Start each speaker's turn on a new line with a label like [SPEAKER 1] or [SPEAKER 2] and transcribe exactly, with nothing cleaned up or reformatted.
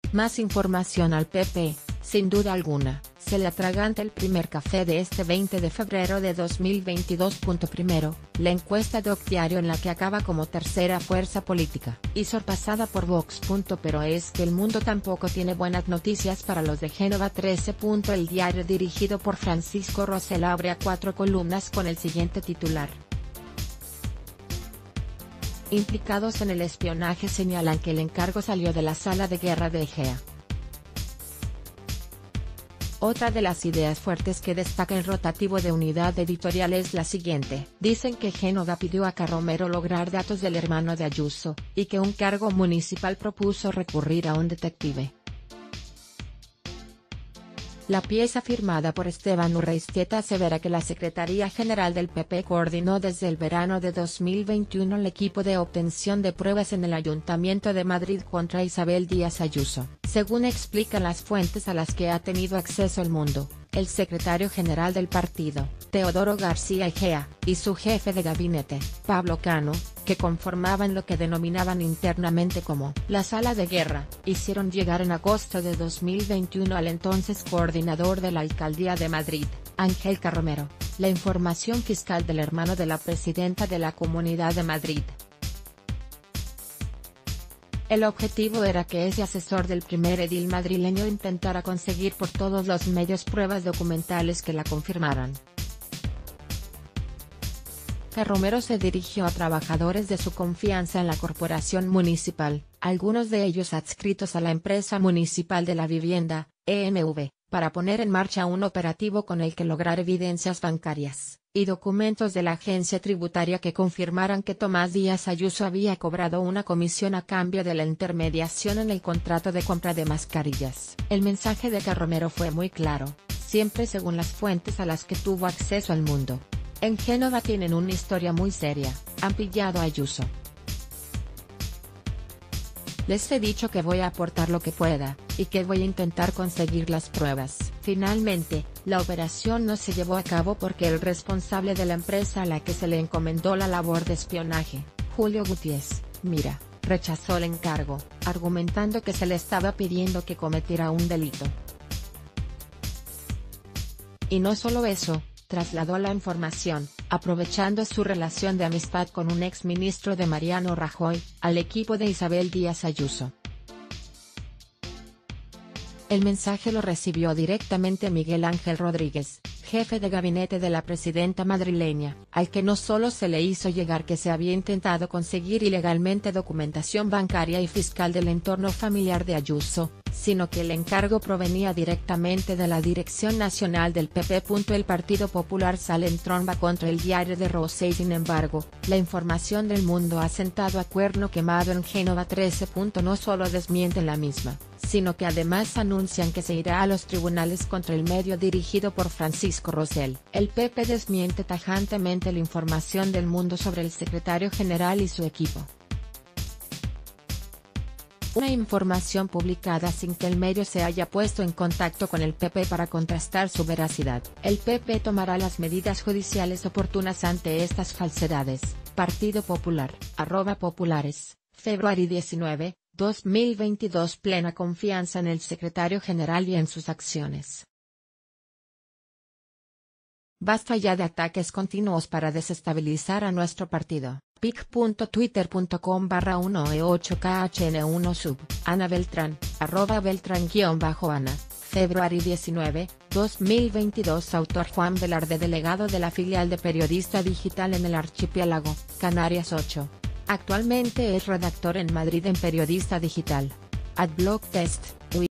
[SPEAKER 1] Más información al P P, sin duda alguna, se le atraganta el primer café de este veinte de febrero de dos mil veintidós. Primero, la encuesta de Ocdiario en la que acaba como tercera fuerza política, y sorpasada por Vox. Pero es que el mundo tampoco tiene buenas noticias para los de Génova trece. El diario dirigido por Francisco Rosell abre a cuatro columnas con el siguiente titular. Implicados en el espionaje señalan que el encargo salió de la sala de guerra de Egea. Otra de las ideas fuertes que destaca el rotativo de Unidad Editorial es la siguiente. Dicen que Génova pidió a Carromero lograr datos del hermano de Ayuso, y que un cargo municipal propuso recurrir a un detective. La pieza firmada por Esteban Urreiztieta asevera que la Secretaría General del P P coordinó desde el verano de dos mil veintiuno el equipo de obtención de pruebas en el Ayuntamiento de Madrid contra Isabel Díaz Ayuso. Según explican las fuentes a las que ha tenido acceso El Mundo, el secretario general del partido, Teodoro García Egea, y su jefe de gabinete, Pablo Cano, que conformaban lo que denominaban internamente como la sala de guerra, hicieron llegar en agosto de dos mil veintiuno al entonces coordinador de la Alcaldía de Madrid, Ángel Carromero, la información fiscal del hermano de la presidenta de la Comunidad de Madrid. El objetivo era que ese asesor del primer edil madrileño intentara conseguir por todos los medios pruebas documentales que la confirmaran. Carromero se dirigió a trabajadores de su confianza en la corporación municipal, algunos de ellos adscritos a la empresa municipal de la vivienda, E M V, para poner en marcha un operativo con el que lograr evidencias bancarias y documentos de la agencia tributaria que confirmaran que Tomás Díaz Ayuso había cobrado una comisión a cambio de la intermediación en el contrato de compra de mascarillas. El mensaje de Carromero fue muy claro, siempre según las fuentes a las que tuvo acceso El Mundo. En Génova tienen una historia muy seria, han pillado a Ayuso. Les he dicho que voy a aportar lo que pueda, y que voy a intentar conseguir las pruebas. Finalmente, la operación no se llevó a cabo porque el responsable de la empresa a la que se le encomendó la labor de espionaje, Julio Gutiérrez, Mira, rechazó el encargo, argumentando que se le estaba pidiendo que cometiera un delito. Y no solo eso, trasladó la información, aprovechando su relación de amistad con un ex ministro de Mariano Rajoy, al equipo de Isabel Díaz Ayuso. El mensaje lo recibió directamente Miguel Ángel Rodríguez, jefe de gabinete de la presidenta madrileña, al que no solo se le hizo llegar que se había intentado conseguir ilegalmente documentación bancaria y fiscal del entorno familiar de Ayuso, sino que el encargo provenía directamente de la Dirección Nacional del P P. El Partido Popular sale en tromba contra el diario de Rosell. Sin embargo, la información del Mundo ha sentado a cuerno quemado en Génova trece. No solo desmienten la misma, sino que además anuncian que se irá a los tribunales contra el medio dirigido por Francisco Rosell. El P P desmiente tajantemente la información del Mundo sobre el secretario general y su equipo. Una información publicada sin que el medio se haya puesto en contacto con el P P para contrastar su veracidad. El P P tomará las medidas judiciales oportunas ante estas falsedades. Partido Popular, arroba populares, febrero diecinueve, dos mil veintidós. Plena confianza en el secretario general y en sus acciones. Basta ya de ataques continuos para desestabilizar a nuestro partido. pic.twitter.com barra uno e ocho K H N uno sub, Ana Beltrán, arroba Beltrán-Ana, febrero diecinueve, dos mil veintidós. Autor Juan Velarde, delegado de la filial de Periodista Digital en el Archipiélago, Canarias ocho. Actualmente es redactor en Madrid en Periodista Digital. Adblock Test.